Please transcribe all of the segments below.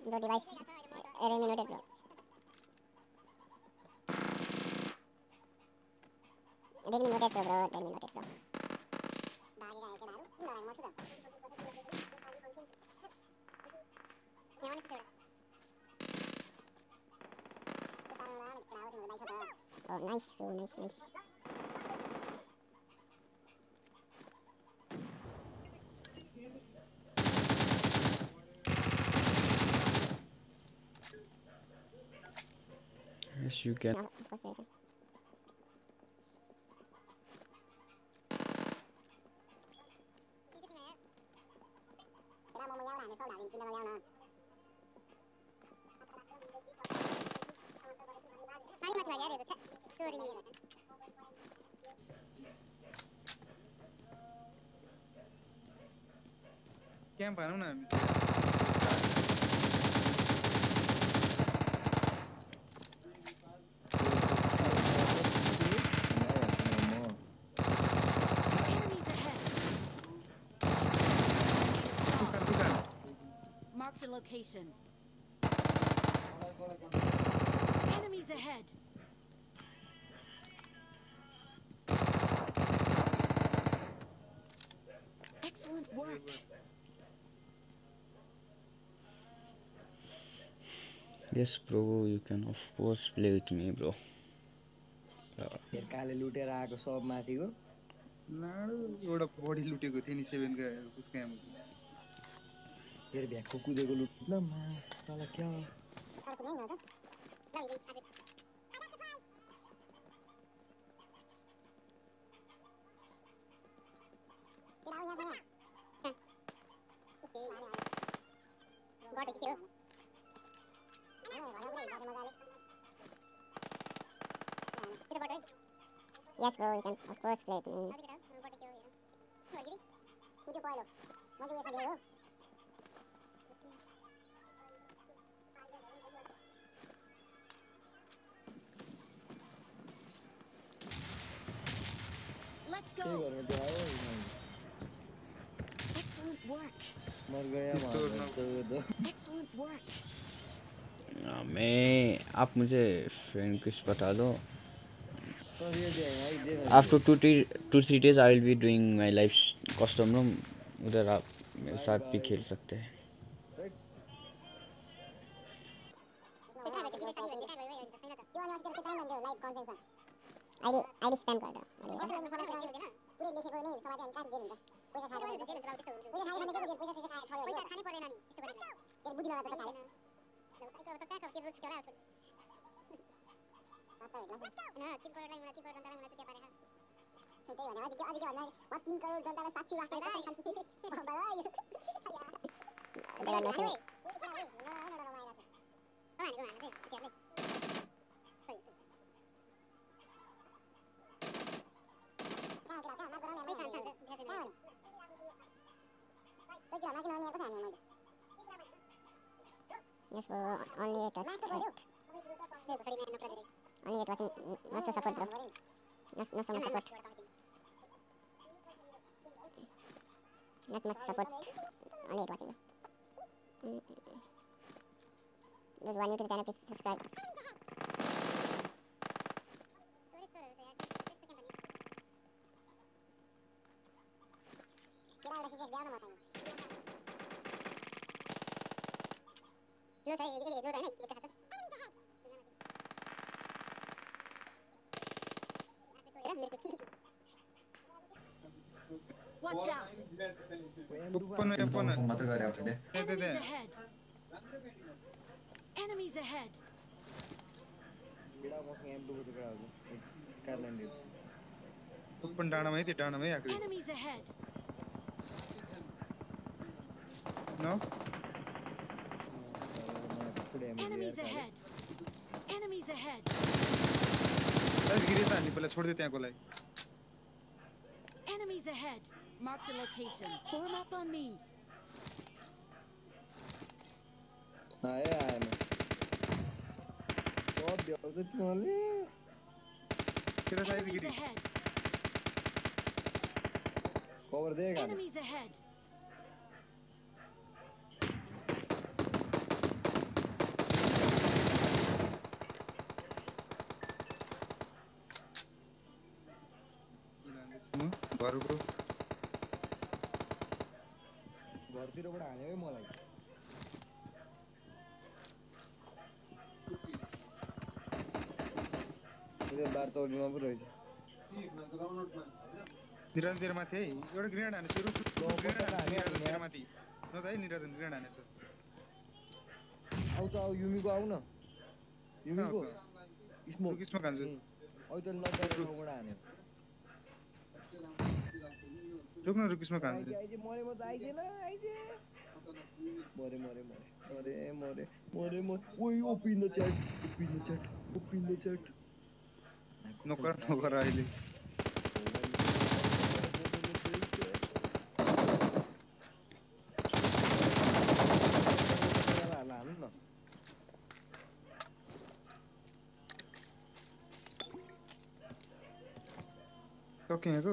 Bro, device eliminated, bro. Eliminated, bro. Eliminated, bro. Oh, nice, bro. Nice, nice. Yes, you can. No, of course, later. Camp हानौँ न हामी चाहिँ Marked a location. Enemies ahead. Excellent work. Yes, bro. You can of course play with me, bro. काले लुटेर आएको सब माथिको लाडो एउटा body लुटेको थियो नि 7 का उसको एमो चाहिँ फेरि भ्याक्को कुदेको लुट्न मासाला क्या Yes, bro. You can of course play with me. Let's के go. गर्नु त्यो आयो Excellent work. मर गया Excellent work. मैं आप मुझे फ्रेंड रिक्वेस्ट बता दो. सर ये दे भाई दे After 2-3 days I will be doing my live custom room. उधर आप मेरे साथ भी खेल सकते हैं. ID spam कर दो. Yes, bro. Only it was only it was not so support, bro. Not so much support. Not much support. Only it was, bro. Those who are new to the channel, please subscribe. Watch out. Open Enemies ahead. Enemies ahead. केडा मसँग एम2 को चाहिँ आउँछ एक कारलाइन दिन्छ open डाँडामा है त्यो डाँडामै आएको Enemies ahead. No Enemies ahead. Enemies ahead. गिरे त हामी पहिला छोड्दै त्यहाँकोलाई Enemies ahead. Marked a location. Form up on me. आयो आएन सब भ्याउँछ तिमीहरूले केटा साइज Enemies गिरी ahead. कभर दे गाने Enemies ahead. घरतिरबाट हान्यो है मलाई त्यो बार तौलीमा पो रहेछ निराजन तेरो माथि है एउटा ग्रेनेड हानेछ रुख ग्रेनेड हानेछ निराजन तेरो माथि नजा है निराजन ग्रेनेड हानेछ आउ त आउ युमीको आउ न युमीको स्मोक रुख स्मोक हान्छु औ त नगरेर ठाउँबाट हान्यो रुख न रुख स्मोक हान्छु आइजे मरे म त आइजेन आइजे मरे मरे मरे मरे मरे मरे मरे ओइ OP in the chat OP in the chat OP in the chat नोकर नोकर अहिले हाल्नु न सकिएको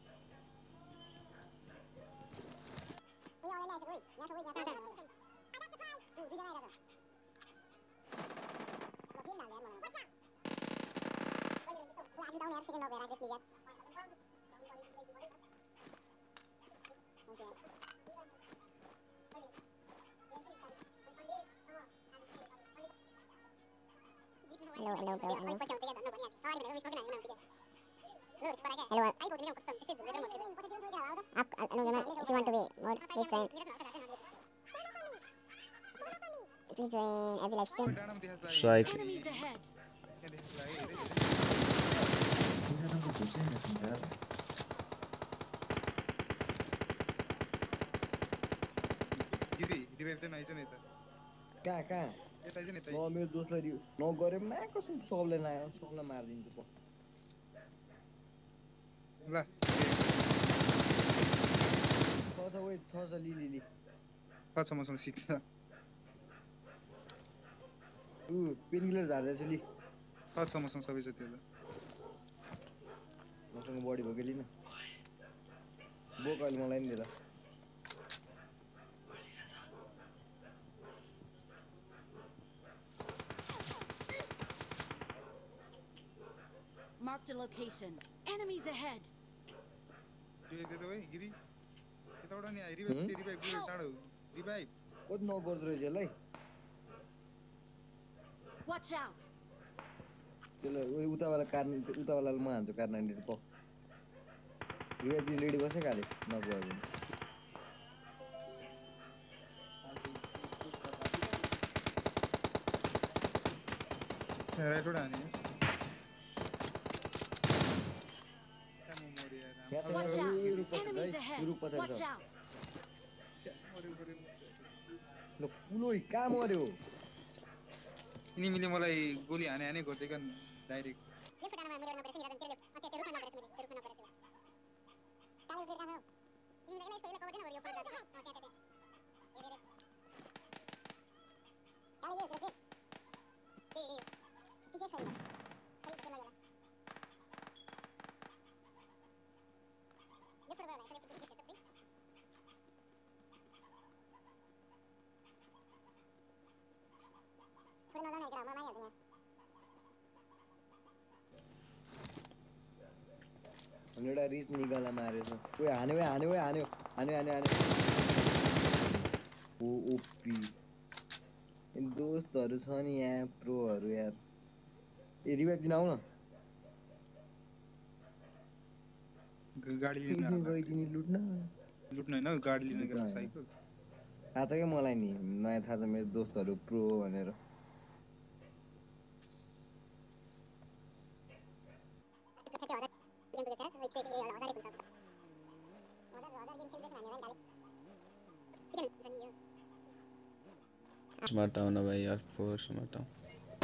Hello, hello, bro. Hello. Hello. Up, if you want to be more, please join. Please join every live stream. Swipe. Enemies ahead. Giri revive चाहिँ आइज नि त कहाँ कहाँ यता आइज नि यता न मेरो दोस्तलाई नगरे न कसम सबलाई मारिदिन्छु त ल छ ओइ छ लिली छ मसँग सिक्छ ऊ पेनकिलर झार्दैछ लि छ मसँग सबै छ त्यो त मसँग बढी भयो कि लिन बोक अहिले मलाई नि दिएर Marked a location. Enemies ahead. Revive दे त भाइ गिरी यताबाट नि आइ रिभाइभ चाँडो रिभाइभ कति नगर्दो रहेछ यसलाई Watch out. त्यसलाई उतावालालाई म हान्छु कार 98 प रिभाइभ दिन रेडी बसेँ काले नगयो भने राइटबाट हाने Watch out. रुख पछाडि Enemies छ ahead. रुख पछाडि Watch छ out. ल कुलोइ कहाँ मर्यो यिनीले मलाई गोली हाने गर्दै डाइरेक्ट एउटा रिच निकाला मारेछ ओइ हान्यो ओ ओपी दोस्तहरू छ नि यहाँ प्रोहरू यार ए रिभाइभ दिन आउ न गाडी लिन गइदिनी लुट्न हैन गाडी लिन गएको साइकल थाहा छ क्या मलाई नि नयाँ थाहा छ मेरो दोस्तहरू प्रो भनेर स्मार्ट आउन भाइ यार फोर स्मार्ट आउन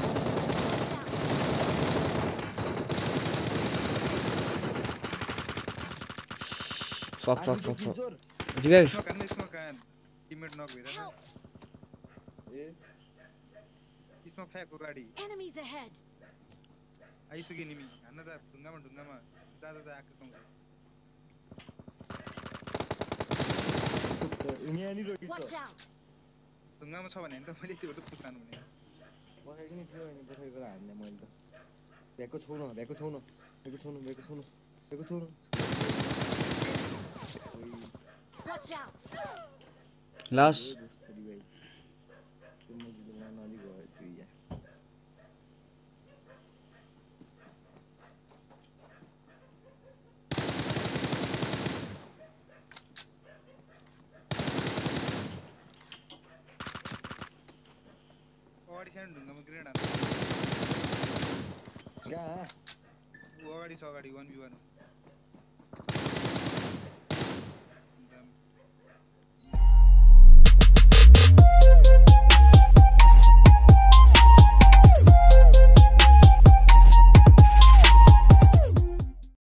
फक रिभाइभ टिममेट नक भइरहेछ ए स्मोक फ्याक गाडी Enemies ahead. आइसक्यो निमी हान्न जा ढुङ्गामा जा आएको पाउँछ Watch out. ढुङ्गामा छ भने त मैले त्यो त पुसानु भने पछाडि नि थियो अनि पछाडि गएर हान्ने मैले त भ्याएको छौ न Watch out. लास्ट जसरी भाइ त्यो मजिद बनाउन अलि भयो थियो या अगाडि सानो ढुङ्गामा ग्रेनेड हान्नु कहाँ ऊ अगाडि छ अगाडि 1v1 हो